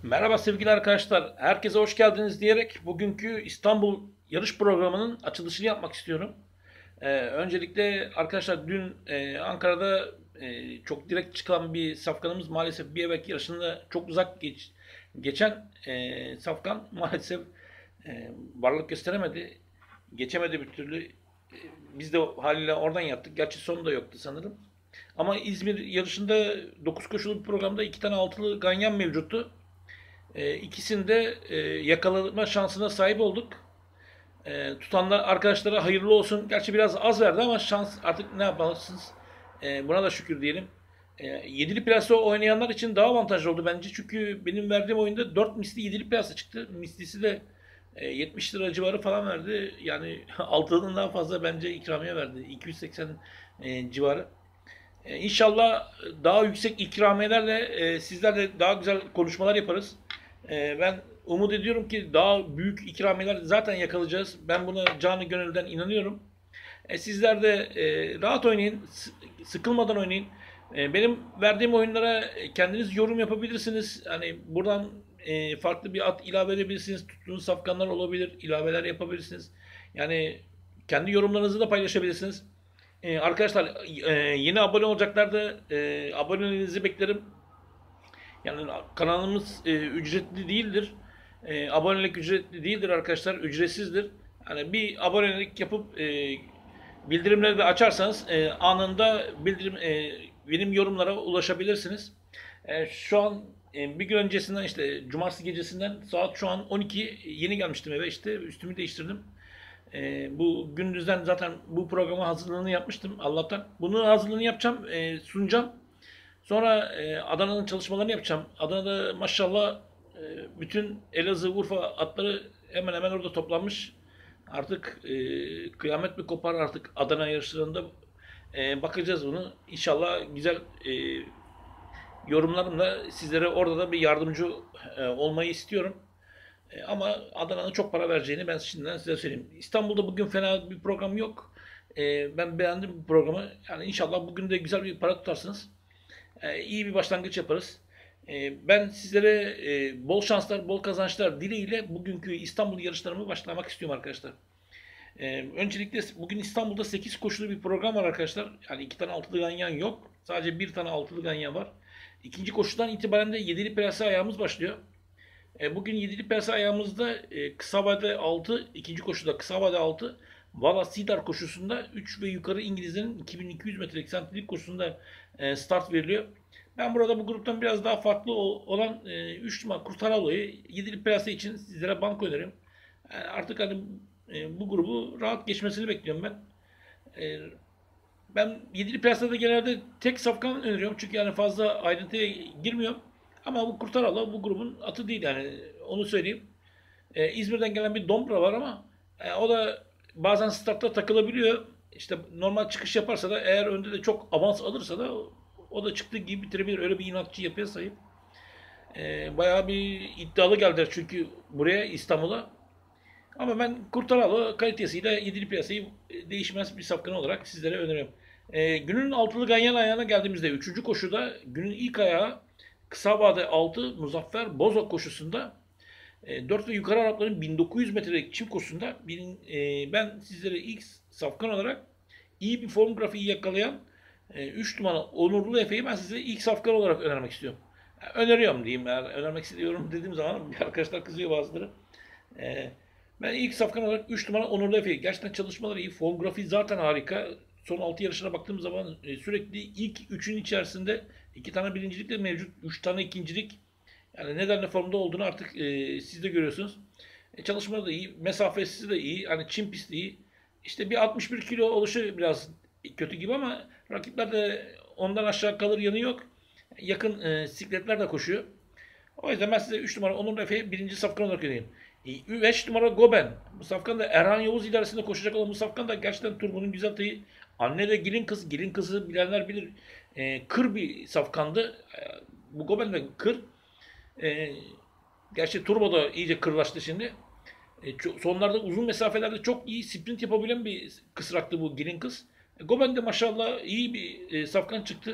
Merhaba sevgili arkadaşlar. Herkese hoş geldiniz diyerek bugünkü İstanbul yarış programının açılışını yapmak istiyorum. Öncelikle arkadaşlar dün Ankara'da çok direkt çıkan bir safkanımız maalesef bir evvelki yarışında çok uzak geçen safkan maalesef varlık gösteremedi. Geçemedi bir türlü. Biz de haliyle oradan yaptık. Gerçi sonu da yoktu sanırım. Ama İzmir yarışında 9 koşulu bir programda 2 tane altılı ganyan mevcuttu. İkisinde yakalama şansına sahip olduk. Tutanlar arkadaşlara hayırlı olsun. Gerçi biraz az verdi ama şans artık ne yapmalısınız? Buna da şükür diyelim. Yedili plase oynayanlar için daha avantajlı oldu bence. Çünkü benim verdiğim oyunda 4 misli yedili plase çıktı. Mislisi de 70 lira civarı falan verdi. Yani altının daha fazla bence ikramiye verdi. 280 civarı. İnşallah daha yüksek ikramiyelerle sizlerle daha güzel konuşmalar yaparız. Ben umut ediyorum ki daha büyük ikramiyeler zaten yakalayacağız. Ben buna canı gönülden inanıyorum. Sizler de rahat oynayın, sıkılmadan oynayın. Benim verdiğim oyunlara kendiniz yorum yapabilirsiniz. Hani buradan farklı bir at ilave edebilirsiniz. Tuttuğunuz safkanlar olabilir, ilaveler yapabilirsiniz. Yani kendi yorumlarınızı da paylaşabilirsiniz. Arkadaşlar yeni abone olacaklar da aboneliğinizi beklerim. Yani kanalımız ücretli değildir. Abonelik ücretli değildir arkadaşlar. Ücretsizdir. Yani bir abonelik yapıp bildirimleri de açarsanız anında benim yorumlara ulaşabilirsiniz. Şu an bir gün öncesinden işte cumartesi gecesinden saat şu an 12 yeni gelmiştim eve işte üstümü değiştirdim. Bu gündüzden zaten bu programa hazırlığını yapmıştım Allah'tan. Bunun hazırlığını yapacağım, sunacağım. Sonra Adana'nın çalışmalarını yapacağım. Adana'da maşallah bütün Elazığ, Urfa atları hemen hemen orada toplanmış. Artık kıyamet mi kopar artık Adana yarışlarında bakacağız bunu. İnşallah güzel yorumlarımla sizlere orada da bir yardımcı olmayı istiyorum. Ama Adana'nın çok para vereceğini ben şimdiden size söyleyeyim. İstanbul'da bugün fena bir program yok. Ben beğendim bu programı. Yani inşallah bugün de güzel bir para tutarsınız. İyi bir başlangıç yaparız. Ben sizlere bol şanslar, bol kazançlar dileğiyle bugünkü İstanbul yarışlarımı başlamak istiyorum arkadaşlar. Öncelikle bugün İstanbul'da 8 koşulu bir program var arkadaşlar. Yani 2 tane altılı ganyan yok. Sadece bir tane altılı ganyan var. İkinci koşudan itibaren de 7'li plase ayağımız başlıyor. Bugün 7'li plase ayağımızda kısa vade 6, ikinci koşuda kısa vade 6, Valla Sidar koşusunda 3 ve yukarı İngilizlerin 2200 metrelik sentrik koşusunda start veriliyor. Ben burada bu gruptan biraz daha farklı olan 3 numara Kurtaralo'yu 7'li plase için sizlere banko öneririm. Artık hani bu grubu rahat geçmesini bekliyorum ben. E, Ben 7'li plasada genelde tek safkan öneriyorum. Çünkü yani fazla ayrıntıya girmiyorum. Ama bu Kurtaralo bu grubun atı değil yani onu söyleyeyim. İzmir'den gelen bir Dombra var ama o da bazen startta takılabiliyor. İşte normal çıkış yaparsa da eğer önde de çok avans alırsa da o da çıktığı gibi bitirebilir. Öyle bir inatçı yapıya sahip. Bayağı bir iddialı geldiler çünkü buraya İstanbul'a. Ama ben Kurtaralo kalitesiyle 7'li piyasayı değişmez bir safkan olarak sizlere öneriyorum. Günün altılı ganyan ayağına geldiğimizde 3. koşuda günün ilk ayağı kısa vade 6 Muzaffer Bozok koşusunda 4 ve yukarı Arapların 1900 metrelik çift koşusunda ben sizlere ilk safkan olarak iyi bir form grafiği yakalayan 3 numara Onurlu Efe'yi ben size ilk safkan olarak önermek istiyorum. Yani öneriyorum diyeyim. Yani önermek istiyorum dediğim zaman arkadaşlar kızıyor bazıları. E, Ben ilk safkan olarak 3 numara Onurlu Efe'yi. Gerçekten çalışmaları iyi. Form grafiği zaten harika. Son 6 yarışına baktığım zaman sürekli ilk 3'ün içerisinde 2 tane birincilik de mevcut. 3 tane ikincilik. Yani nedenle formda olduğunu artık siz de görüyorsunuz. Çalışmaları da iyi. Mesafesi de iyi. Hani çim pisti iyi. İşte bir 61 kilo oluşu biraz kötü gibi ama rakipler de ondan aşağı kalır yanı yok. Yakın sikletler de koşuyor. O yüzden ben size 3 numara Onur Efe'yi birinci safkan olarak önereyim. 5 numara Goben. Bu safkan da Erhan Yavuz idaresinde koşacak olan bu safkan da gerçekten turbanın güzel tayı. Anne de gelin kız. Gelin kızı bilenler bilir. Kır bir safkandı. Bu Goben de kır. E, Gerçi turbo da iyice kırlaştı şimdi. Sonlarda uzun mesafelerde çok iyi sprint yapabilen bir kısraktı bu gelin kız. Goben de maşallah iyi bir safkan çıktı.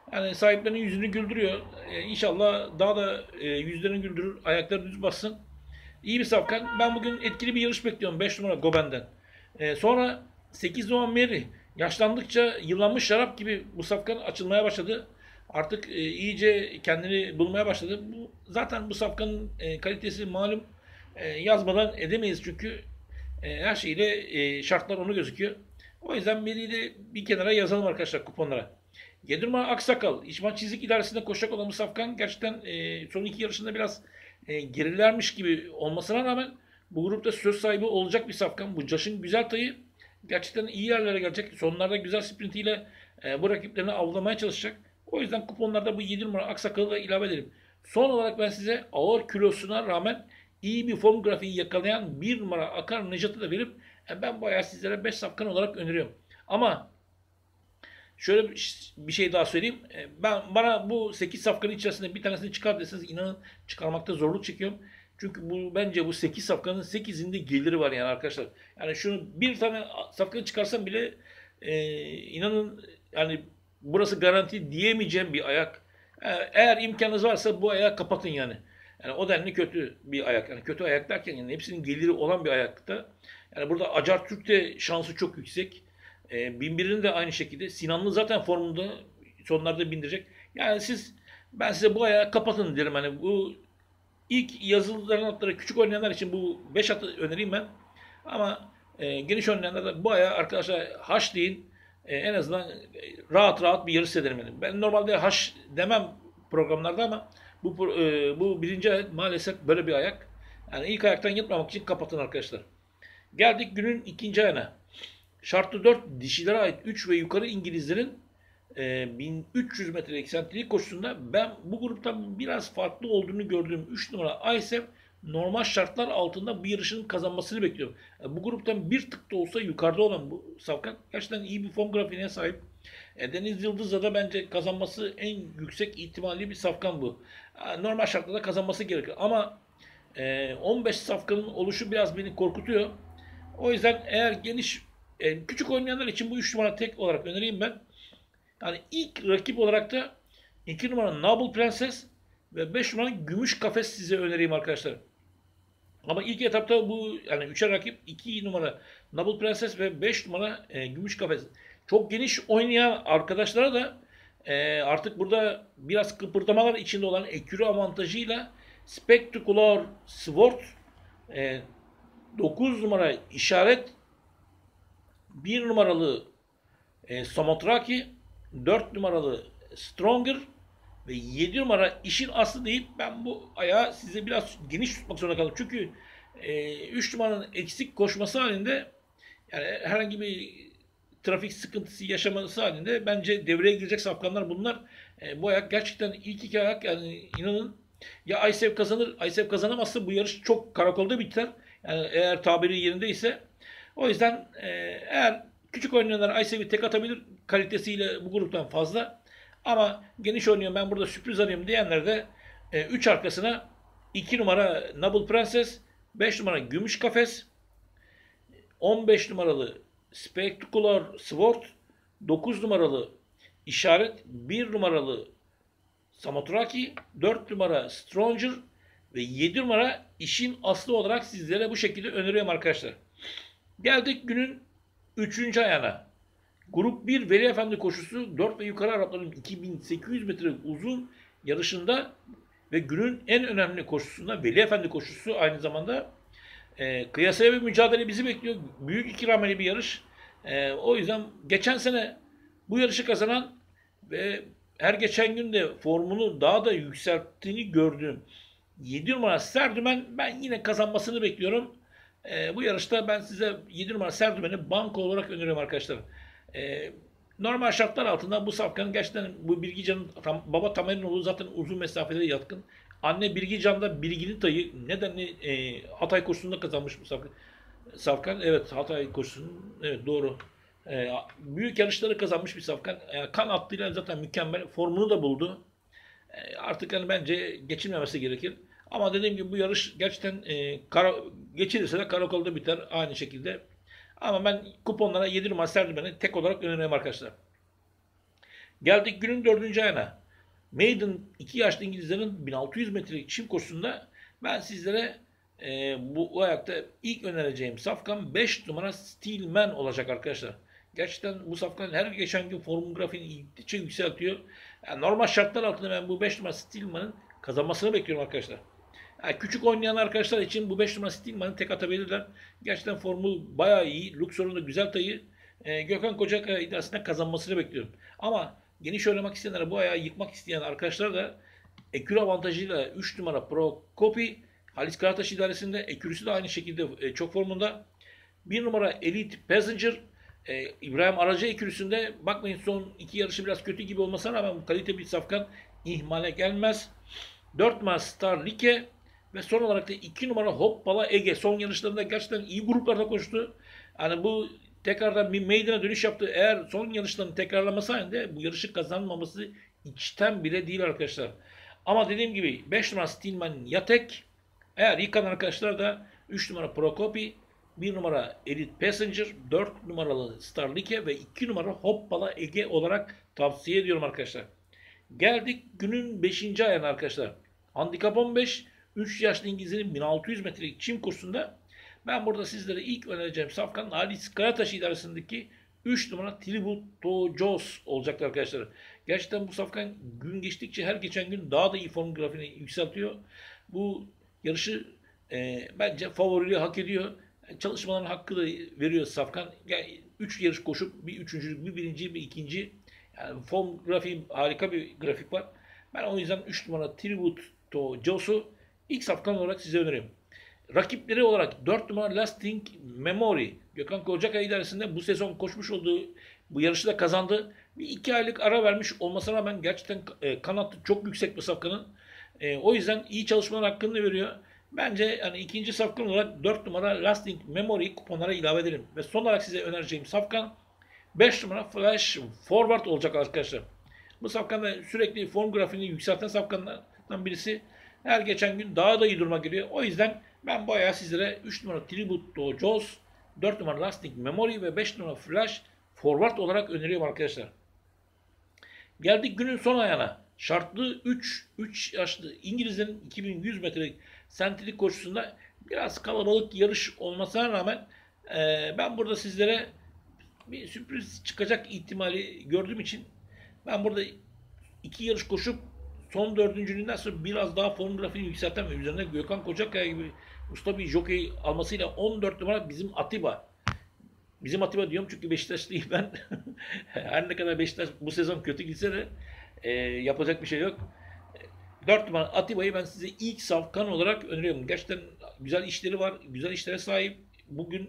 Yani sahiplerinin yüzünü güldürüyor. İnşallah daha da yüzlerini güldürür. Ayakları düz bassın. İyi bir safkan. Ben bugün etkili bir yarış bekliyorum 5 numara Goben'den. Sonra 8 numara Mary. Yaşlandıkça yıllanmış şarap gibi bu safkan açılmaya başladı. Artık iyice kendini bulmaya başladı. Zaten bu safkanın kalitesi malum. Yazmadan edemeyiz çünkü her şeyle şartlar onu gözüküyor. O yüzden Mary'i de bir kenara yazalım arkadaşlar kuponlara. 7 numara Aksakal. İçman çizik idaresinde koşacak olan bu safkan gerçekten son iki yarışında biraz gerilermiş gibi olmasına rağmen bu grupta söz sahibi olacak bir safkan. Bu Caş'ın güzel tayı gerçekten iyi yerlere gelecek. Sonlarda güzel sprintiyle bu rakiplerini avlamaya çalışacak. O yüzden kuponlarda bu 7 numara Aksakal'ı da ilave edelim. Son olarak ben size ağır kilosuna rağmen iyi bir form grafiği yakalayan 1 numara Akar Necat'ı da verip ben bayağı sizlere 5 safkan olarak öneriyorum. Ama şöyle bir şey daha söyleyeyim. Bana bu 8 safkanın içerisinde bir tanesini çıkar deseniz inanın çıkarmakta zorluk çekiyorum. Çünkü bence bu 8 safkanın 8'inde geliri var yani arkadaşlar. Yani şunu bir tane safkanı çıkarsam bile inanın yani burası garanti diyemeyeceğim bir ayak. Eğer imkanınız varsa bu ayağı kapatın yani. Yani o denli kötü bir ayak. Yani kötü ayak derken yani hepsinin geliri olan bir ayakta. Yani burada Acar Türk de şansı çok yüksek. Binbir'in de aynı şekilde. Sinanlı zaten formunda sonlarda bindirecek. Yani ben size bu ayağı kapatın derim. Hani bu ilk yazılıların atları küçük oynayanlar için bu 5 atı önereyim ben. Ama geniş oynayanlar da bu ayağı arkadaşlar haş deyin. En azından rahat rahat bir yarış seyrederim. Yani. Ben normalde haş demem programlarda ama bu birinci ayak maalesef böyle bir ayak. Yani ilk ayaktan yatmamak için kapatın arkadaşlar. Geldik günün ikinci ayağına. Şartlı 4 dişilere ait 3 ve yukarı İngilizlerin 1300 metre eksantrik koşusunda ben bu gruptan biraz farklı olduğunu gördüğüm 3 numara Aysef normal şartlar altında bu yarışın kazanmasını bekliyorum. Bu gruptan bir tık da olsa yukarıda olan bu safkan gerçekten iyi bir form grafiğine sahip. Deniz Yıldız'la da bence kazanması en yüksek ihtimalli bir safkan bu. Normal şartlarda kazanması gerekir ama 15 safkanın oluşu biraz beni korkutuyor. O yüzden eğer küçük oynayanlar için bu 3 numara tek olarak önereyim ben. Yani ilk rakip olarak da 2 numara Noble Prenses ve 5 numara Gümüş Kafes size önereyim arkadaşlar. Ama ilk etapta bu yani 3'e rakip 2 numara Noble Prenses ve 5 numara Gümüş Kafes. Çok geniş oynayan arkadaşlara da artık burada biraz kıpırdamalar içinde olan ekürü avantajıyla Spectacular Sword 9 numara işaret 1 numaralı Samotraki, 4 numaralı Stronger ve 7 numara işin aslı deyip ben bu ayağı size biraz geniş tutmak zorunda kaldım. Çünkü 3 numaranın eksik koşması halinde yani herhangi bir trafik sıkıntısı yaşaması halinde bence devreye girecek safkanlar bunlar. Bu ayak gerçekten ilk iki ayak yani inanın ya Aysev kazanır, Aysev kazanamazsa bu yarış çok karakolda biter. Yani eğer tabiri yerindeyse. O yüzden eğer küçük oynayanlar Aysev'i tek atabilir kalitesiyle bu gruptan fazla. Ama geniş oynuyorum ben burada sürpriz arıyorum diyenler de 3 arkasına 2 numara Noble Princess, 5 numara Gümüş Kafes, 15 numaralı Spectacular Sword, 9 numaralı İşaret, 1 numaralı Samotraki, 4 numara Stronger ve 7 numara işin aslı olarak sizlere bu şekilde öneriyorum arkadaşlar. Geldik günün 3. ayağına. Grup 1 Veli Efendi koşusu 4 ve yukarı Arapların 2800 metre uzun yarışında ve günün en önemli koşusunda Veli Efendi koşusu aynı zamanda kıyasaya bir mücadele bizi bekliyor. Büyük ikrameli bir yarış. O yüzden geçen sene bu yarışı kazanan ve her geçen gün de formunu daha da yükselttiğini gördüğüm 7 numara Serdümen ben yine kazanmasını bekliyorum. Bu yarışta ben size 7 numara Serdümen'i banko olarak öneriyorum arkadaşlar. Normal şartlar altında bu safkanın gerçekten bu Bilgican'ın baba Tamerinoğlu zaten uzun mesafede yatkın. Anne Bilgican da Bilgili Tayı nedenli Hatay koşusunda kazanmış bu safkan. Evet Hatay koşusunun evet doğru. Büyük yarışları kazanmış bir safkan. Kan attığıyla zaten mükemmel. Formunu da buldu. Artık yani bence geçilmemesi gerekir. Ama dediğim gibi bu yarış gerçekten geçilirse de karakolda biter aynı şekilde. Ama ben kuponlara 7 numara Serdümen'i tek olarak öneriyorum arkadaşlar. Geldik günün dördüncü ayına. Maiden 2 yaşlı İngilizlerin 1600 metrelik çim koşusunda ben sizlere bu ayakta ilk önereceğim safkan 5 numara Steelman olacak arkadaşlar. Gerçekten bu safkan her geçen gün form grafiğini gittikçe yükseltiyor. Yani normal şartlar altında ben bu 5 numara Steelman'ın kazanmasını bekliyorum arkadaşlar. Yani küçük oynayan arkadaşlar için bu 5 numara Steelman'ı tek atabilirler. Gerçekten formu bayağı iyi. Luxor'un da güzel tayı. Gökhan Kocakaya iddiasında kazanmasını bekliyorum. Ama geniş oynamak isteyenler, bu ayağı yıkmak isteyen arkadaşlar da ekür avantajıyla 3 numara Pro Copy Halis Karataş idaresinde, ekürüsü de aynı şekilde çok formunda. 1 numara Elite Passenger İbrahim Aracı ekürüsünde, bakmayın son iki yarışı biraz kötü gibi olmasına rağmen bu kalite bir safkan ihmale gelmez. 4 numara Star Like ve son olarak da 2 numara Hoppala Ege son yarışlarında gerçekten iyi gruplarda koştu. Yani bu tekrardan bir meydana dönüş yaptı. Eğer son yarışlarını tekrarlaması halinde bu yarışı kazanmaması içten bile değil arkadaşlar. Ama dediğim gibi 5 numara Steelman Yatek, eğer yıkan arkadaşlar da 3 numara Prokopi, 1 numara Elite Passenger, 4 numaralı Starlike ve 2 numara Hoppala Ege olarak tavsiye ediyorum arkadaşlar. Geldik günün 5. ayına arkadaşlar. Handikap 15, 3 yaşlı İngilizlerin 1600 metrelik çim kursunda ben burada sizlere ilk önereceğim safkan Halis Karataş idaresindeki 3 numara Tributo Jos olacaktır arkadaşlar. Gerçekten bu safkan gün geçtikçe her geçen gün daha da iyi form grafiğini yükseltiyor. Bu yarışı bence favoriliği hak ediyor. Çalışmaların hakkı da veriyor safkan. Yani 3 yarış koşup bir üçüncülük, bir birinci, bir ikinci. Yani form grafiği harika bir grafik var. Ben o yüzden 3 numara Tributo Jos'u ilk safkan olarak size öneriyorum. Rakipleri olarak 4 numara Lasting Memory. Gökhan Kocakaya idaresinde bu sezon koşmuş olduğu bu yarışı da kazandı. Bir 2 aylık ara vermiş olmasına rağmen gerçekten kanatı çok yüksek bir safkanın. O yüzden iyi çalışmalar hakkını veriyor. Bence hani ikinci safkan olarak 4 numara Lasting Memory kuponlara ilave edelim. Ve son olarak size önereceğim safkan 5 numara Flash Forward olacak arkadaşlar. Bu safkan da sürekli form grafiğini yükselten safkanlardan birisi. Her geçen gün daha da iyi duruma geliyor. O yüzden ben bu ayağı sizlere 3 numara Tributo Jaws, 4 numara Lasting Memory ve 5 numara Flash Forward olarak öneriyorum arkadaşlar. Geldik günün son ayağına. Şartlı 3 yaşlı İngilizlerin 2100 metrelik sentrik koşusunda biraz kalabalık yarış olmasına rağmen ben burada sizlere bir sürpriz çıkacak ihtimali gördüğüm için ben burada 2 yarış koşup son dördüncülüğünden sonra biraz daha form grafiğini yükselten ve üzerine Gökhan Kocakaya gibi usta bir jockey almasıyla 14 numara bizim Atiba. Bizim Atiba diyorum çünkü Beşiktaşlıyım ben. Her ne kadar Beşiktaş bu sezon kötü gitse de yapacak bir şey yok. 4 numara Atiba'yı ben size ilk safkan olarak öneriyorum. Gerçekten güzel işleri var, güzel işlere sahip. Bugün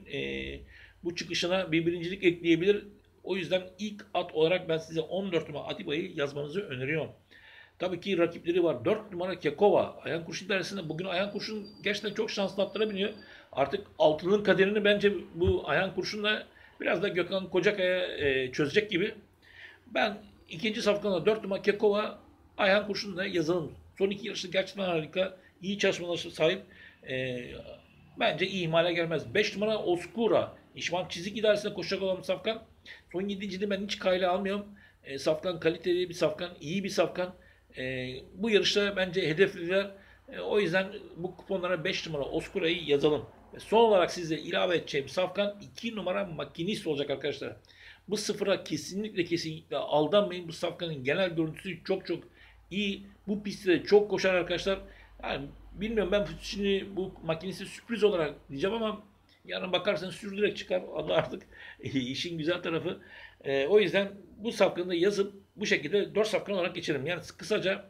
bu çıkışına bir birincilik ekleyebilir. O yüzden ilk at olarak ben size 14 numara Atiba'yı yazmanızı öneriyorum. Tabii ki rakipleri var. 4 numara Kekova. Ayhan Kurşun dersinde bugün Ayhan Kurşun gerçekten çok şanslı atlara biniyor. Artık altının kaderini bence bu Ayhan Kurşun'la biraz da Gökhan Kocakaya çözecek gibi. Ben ikinci safkana 4 numara Kekova, Ayhan Kurşun'la yazalım. Son iki yarışı gerçekten harika. İyi çalışmalara sahip. E, Bence ihmale gelmez. 5 numara Oskura. İşman Çizik idaresinde koşacak olan safkan. Son 7.'de ben hiç kayla almıyorum. Safkan kaliteli bir safkan. İyi bir safkan. Bu yarışta bence hedefliler. O yüzden bu kuponlara 5 numara Oskura'yı yazalım. Ve son olarak size ilave edeceğim safkan 2 numara Makinist olacak arkadaşlar. Bu sıfıra kesinlikle aldanmayın. Bu safkanın genel görüntüsü çok çok iyi. Bu pistte çok koşar arkadaşlar. Yani bilmiyorum, ben şimdi bu Makinist'i sürpriz olarak diyeceğim ama yarın bakarsanız sürdürerek çıkar. Allah artık işin güzel tarafı. O yüzden bu safkanı da yazıp bu şekilde 4 safkan olarak geçelim. Yani kısaca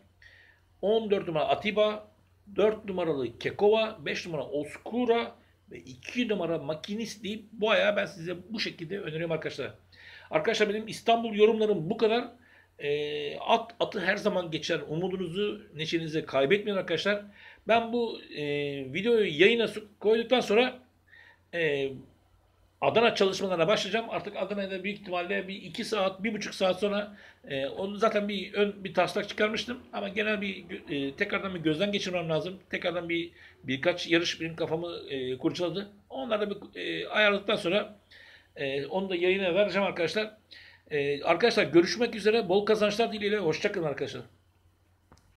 14 numara Atiba, 4 numaralı Kekova, 5 numara Oskura ve 2 numara Makinist deyip bu ayağı ben size bu şekilde öneriyorum arkadaşlar. Arkadaşlar benim İstanbul yorumlarım bu kadar. Atı her zaman geçer. Umudunuzu, neşenizi kaybetmeyin arkadaşlar. Ben bu videoyu yayına koyduktan sonra Adana çalışmalarına başlayacağım. Artık Adana'da büyük ihtimalle bir 2 saat, 1,5 saat sonra onu zaten bir taslak çıkarmıştım. Ama genel bir tekrardan bir gözden geçirmem lazım. Tekrardan birkaç yarış benim kafamı kurcaladı. Onları da ayarladıktan sonra onu da yayına vereceğim arkadaşlar. Arkadaşlar görüşmek üzere. Bol kazançlar dileğiyle. Hoşça kalın arkadaşlar.